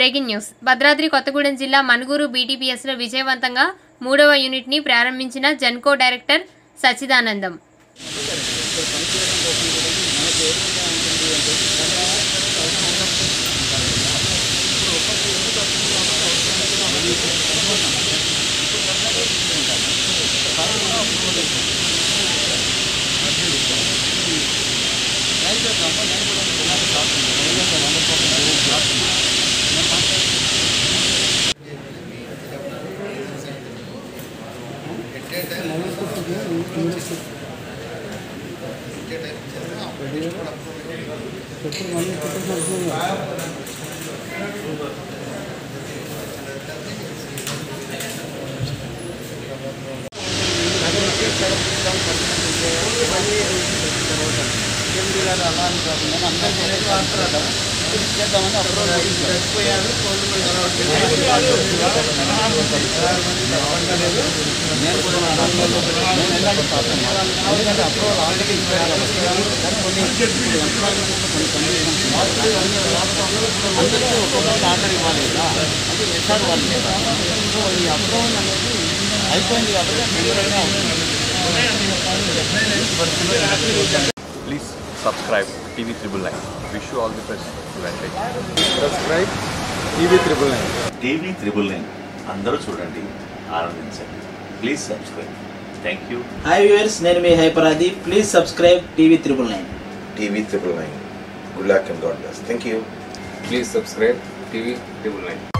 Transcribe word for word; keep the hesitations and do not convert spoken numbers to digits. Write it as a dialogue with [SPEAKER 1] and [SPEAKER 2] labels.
[SPEAKER 1] Breaking news Bhadradri Kothagudem జిల్లా Manuguru BTPS లో విజయవంతంగా మూడవ యూనిట్ ని ప్రారంభించిన Genco director Sachchidanandam.
[SPEAKER 2] Please subscribe T V Triple Nine. Wish you all the best.
[SPEAKER 3] Subscribe T V Triple Nine.
[SPEAKER 4] T V Triple Nine. అందరూ చూడండి, ఆనందించండి. Please subscribe. Thank you.
[SPEAKER 5] Hi viewers, నేను మీ హైపరాది. Please subscribe TV triple nine.
[SPEAKER 6] TV triple nine. Good luck and God bless. Thank you.
[SPEAKER 3] Please subscribe T V Triple Nine.